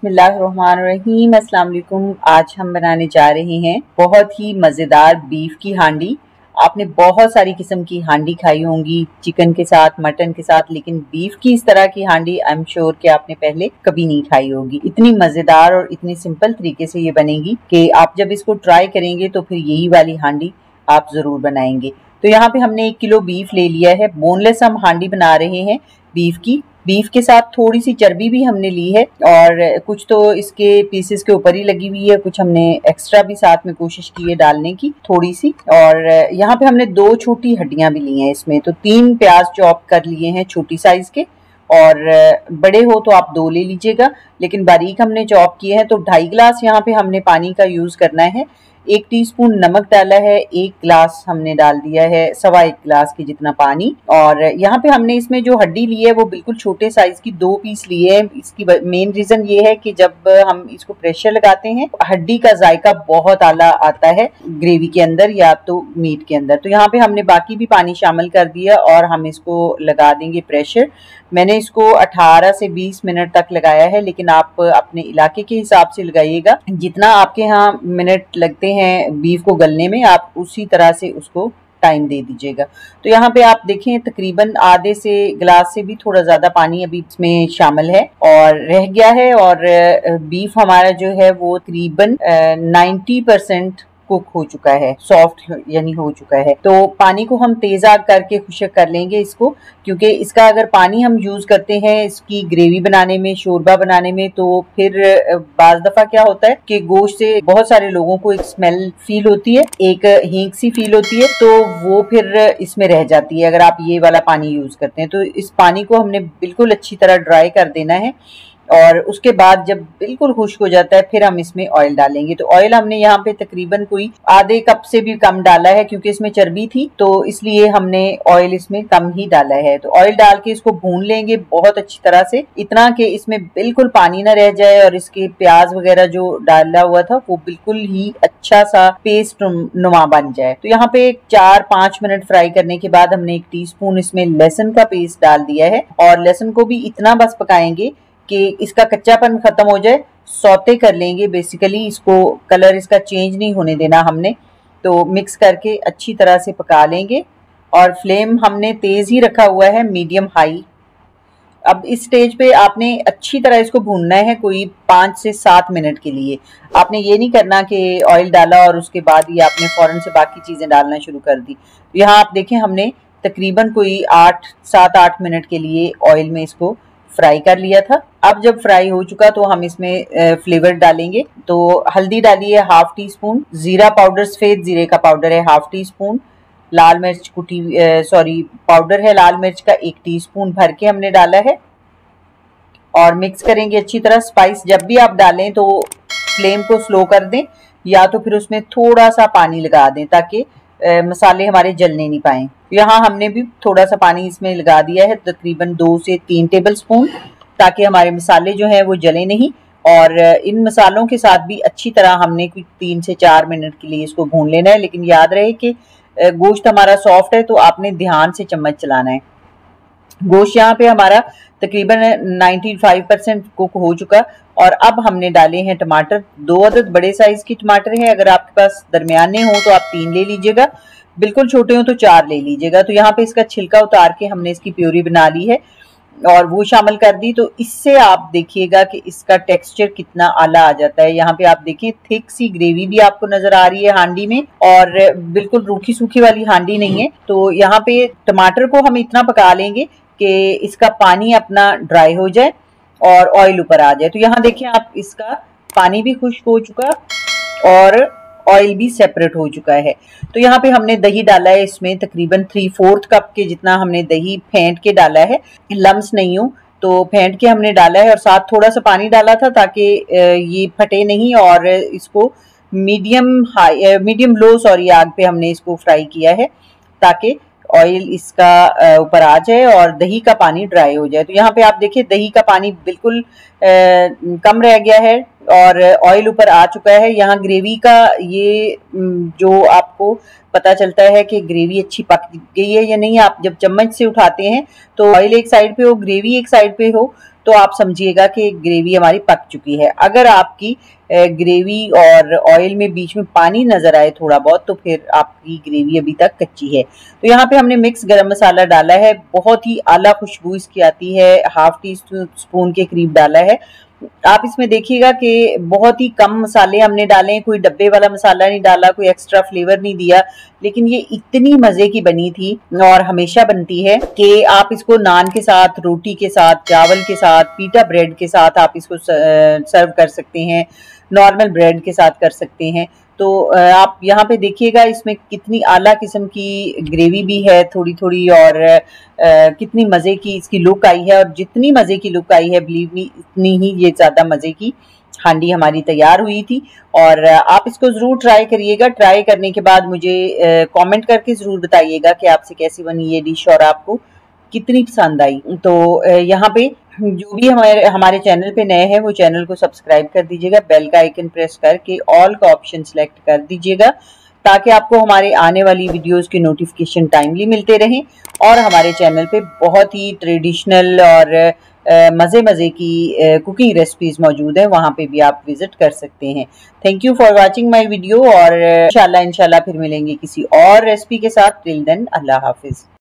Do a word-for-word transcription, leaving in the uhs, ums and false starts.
बिस्मिल्लाहिर्रहमानिर्रहीम। अस्सलाम वालेकुम। आज हम बनाने जा रहे हैं बहुत ही मज़ेदार बीफ की हांडी। आपने बहुत सारी किस्म की हांडी खाई होंगी, चिकन के साथ, मटन के साथ, लेकिन बीफ की इस तरह की हांडी आई एम श्योर कि आपने पहले कभी नहीं खाई होगी। इतनी मज़ेदार और इतनी सिंपल तरीके से ये बनेगी कि आप जब इसको ट्राई करेंगे तो फिर यही वाली हांडी आप ज़रूर बनाएंगे। तो यहाँ पे हमने एक किलो बीफ ले लिया है। बोनलेस हम हांडी बना रहे हैं बीफ की। बीफ के साथ थोड़ी सी चर्बी भी हमने ली है और कुछ तो इसके पीसेस के ऊपर ही लगी हुई है, कुछ हमने एक्स्ट्रा भी साथ में कोशिश की है डालने की थोड़ी सी। और यहाँ पे हमने दो छोटी हड्डियां भी ली हैं इसमें। तो तीन प्याज चॉप कर लिए हैं छोटी साइज के, और बड़े हो तो आप दो ले लीजिएगा, लेकिन बारीक हमने चॉप किए हैं। तो ढाई गिलास यहाँ पे हमने पानी का यूज करना है। एक टीस्पून नमक डाला है, एक गिलास हमने डाल दिया है सवा एक गिलास के जितना पानी। और यहाँ पे हमने इसमें जो हड्डी ली है वो बिल्कुल छोटे साइज की दो पीस ली है। इसकी मेन रीजन ये है कि जब हम इसको प्रेशर लगाते हैं हड्डी का जायका बहुत आला आता है ग्रेवी के अंदर या तो मीट के अंदर। तो यहाँ पे हमने बाकी भी पानी शामिल कर दिया और हम इसको लगा देंगे प्रेशर। मैंने इसको अठारह से बीस मिनट तक लगाया है, लेकिन आप अपने इलाके के हिसाब से लगाइएगा। जितना आपके यहाँ मिनट लगते हैं बीफ को गलने में, आप उसी तरह से उसको टाइम दे दीजिएगा। तो यहाँ पे आप देखें तकरीबन आधे से गिलास से भी थोड़ा ज्यादा पानी अभी इसमें शामिल है और रह गया है। और बीफ हमारा जो है वो तकरीबन नाइन्टी परसेंट कुक हो चुका है, सॉफ्ट यानी हो चुका है। तो पानी को हम तेज आग करके खुश्क कर लेंगे इसको, क्योंकि इसका अगर पानी हम यूज करते हैं इसकी ग्रेवी बनाने में, शोरबा बनाने में, तो फिर बाज दफा क्या होता है कि गोश्त से बहुत सारे लोगों को एक स्मेल फील होती है, एक हींग सी फील होती है, तो वो फिर इसमें रह जाती है अगर आप ये वाला पानी यूज करते हैं। तो इस पानी को हमने बिल्कुल अच्छी तरह ड्राई कर देना है। और उसके बाद जब बिल्कुल खुश्क हो जाता है फिर हम इसमें ऑयल डालेंगे। तो ऑयल हमने यहाँ पे तकरीबन कोई आधे कप से भी कम डाला है, क्योंकि इसमें चर्बी थी तो इसलिए हमने ऑयल इसमें कम ही डाला है। तो ऑयल डाल के इसको भून लेंगे बहुत अच्छी तरह से, इतना कि इसमें बिल्कुल पानी ना रह जाए और इसके प्याज वगैरह जो डाला हुआ था वो बिल्कुल ही अच्छा सा पेस्ट नुमा बन जाए। तो यहाँ पे चार पांच मिनट फ्राई करने के बाद हमने एक टी स्पून इसमें लहसुन का पेस्ट डाल दिया है, और लहसुन को भी इतना बस पकाएंगे कि इसका कच्चापन खत्म हो जाए। सौते कर लेंगे बेसिकली, इसको कलर इसका चेंज नहीं होने देना हमने। तो मिक्स करके अच्छी तरह से पका लेंगे और फ्लेम हमने तेज ही रखा हुआ है, मीडियम हाई। अब इस स्टेज पे आपने अच्छी तरह इसको भूनना है कोई पाँच से सात मिनट के लिए। आपने ये नहीं करना कि ऑयल डाला और उसके बाद ही आपने फौरन से बाकी चीजें डालना शुरू कर दी। यहाँ आप देखें हमने तकरीबन कोई आठ सात आठ मिनट के लिए ऑयल में इसको फ्राई कर लिया था। अब जब फ्राई हो चुका तो हम इसमें फ्लेवर डालेंगे। तो हल्दी डाली है हाफ टी स्पून, जीरा पाउडर सफेद जीरे का पाउडर है हाफ टी स्पून, लाल मिर्च कुटी सॉरी पाउडर है लाल मिर्च का एक टीस्पून भर के हमने डाला है, और मिक्स करेंगे अच्छी तरह। स्पाइस जब भी आप डालें तो फ्लेम को स्लो कर दें, या तो फिर उसमें थोड़ा सा पानी लगा दें ताकि आ, मसाले हमारे जलने नहीं पाए। यहाँ हमने भी थोड़ा सा पानी इसमें लगा दिया है, तकरीबन दो से तीन टेबल स्पून, ताकि हमारे मसाले जो हैं वो जले नहीं। और इन मसालों के साथ भी अच्छी तरह हमने कुछ तीन से चार मिनट के लिए इसको भून लेना है। लेकिन याद रहे कि गोश्त हमारा सॉफ्ट है तो आपने ध्यान से चम्मच चलाना है। गोश्त यहाँ पे हमारा तकरीबन पचानवे परसेंट कुक हो चुका। और अब हमने डाले हैं टमाटर, दो अदद बड़े साइज की टमाटर है। अगर आपके पास दरमियाने हो तो आप तीन ले लीजिएगा, बिल्कुल छोटे हो तो चार ले लीजिएगा। तो यहाँ पे इसका छिलका उतार के हमने इसकी प्यूरी बना ली है और वो शामिल कर दी। तो इससे आप देखिएगा कि इसका टेक्सचर कितना आला आ जाता है। यहाँ पे आप देखें थिक सी ग्रेवी भी आपको नजर आ रही है हांडी में, और बिल्कुल रूखी सूखी वाली हांडी नहीं है। तो यहाँ पे टमाटर को हम इतना पका लेंगे कि इसका पानी अपना ड्राई हो जाए और ऑयल ऊपर आ जाए। तो यहाँ देखिए आप, इसका पानी भी खुश्क हो चुका और ऑयल भी सेपरेट हो चुका है। तो यहाँ पे हमने दही डाला है, इसमें तकरीबन थ्री फोर्थ कप के जितना हमने दही फेंट के डाला है, लम्स नहीं हो तो फेंट के हमने डाला है। और साथ थोड़ा सा पानी डाला था ताकि ये फटे नहीं, और इसको medium high medium low sorry आग पे हमने इसको फ्राई किया है ताकि ऑयल इसका ऊपर आ जाए और दही का पानी ड्राई हो जाए। तो यहाँ पे आप देखिए दही का पानी बिल्कुल आ, कम रह गया है और ऑयल ऊपर आ चुका है। यहाँ ग्रेवी का ये जो आपको पता चलता है कि ग्रेवी अच्छी पक गई है या नहीं, आप जब चम्मच से उठाते हैं तो ऑयल एक साइड पे हो, ग्रेवी एक साइड पे हो, तो आप समझिएगा कि ग्रेवी हमारी पक चुकी है। अगर आपकी ग्रेवी और ऑयल में बीच में पानी नजर आए थोड़ा बहुत, तो फिर आपकी ग्रेवी अभी तक कच्ची है। तो यहाँ पे हमने मिक्स गरम मसाला डाला है, बहुत ही आला खुशबू इसकी आती है, हाफ टी स्पून के करीब डाला है। आप इसमें देखिएगा कि बहुत ही कम मसाले हमने डाले हैं, कोई डब्बे वाला मसाला नहीं डाला, कोई एक्स्ट्रा फ्लेवर नहीं दिया, लेकिन ये इतनी मजे की बनी थी और हमेशा बनती है कि आप इसको नान के साथ, रोटी के साथ, चावल के साथ, पीटा ब्रेड के साथ आप इसको सर्व कर सकते हैं, नॉर्मल ब्रेड के साथ कर सकते हैं। तो आप यहाँ पे देखिएगा इसमें कितनी आला किस्म की ग्रेवी भी है थोड़ी थोड़ी, और कितनी मज़े की इसकी लुक आई है। और जितनी मज़े की लुक आई है, बिलीव मी, इतनी ही ये ज़्यादा मज़े की हांडी हमारी तैयार हुई थी। और आप इसको ज़रूर ट्राई करिएगा। ट्राई करने के बाद मुझे कमेंट करके ज़रूर बताइएगा कि आपसे कैसी बनी ये डिश और आपको कितनी पसंद आई। तो यहाँ पे जो भी हमारे हमारे चैनल पे नए हैं वो चैनल को सब्सक्राइब कर दीजिएगा, बेल का आइकन प्रेस करके ऑल का ऑप्शन सेलेक्ट कर दीजिएगा, ताकि आपको हमारे आने वाली वीडियोस के नोटिफिकेशन टाइमली मिलते रहें। और हमारे चैनल पे बहुत ही ट्रेडिशनल और मज़े मज़े की कुकिंग रेसिपीज मौजूद हैं, वहाँ पे भी आप विजिट कर सकते हैं। Thank you for watching my video, और इंशाल्लाह इंशाल्लाह फिर मिलेंगे किसी और रेसिपी के साथ। टिल देन, अल्लाह हाफिज।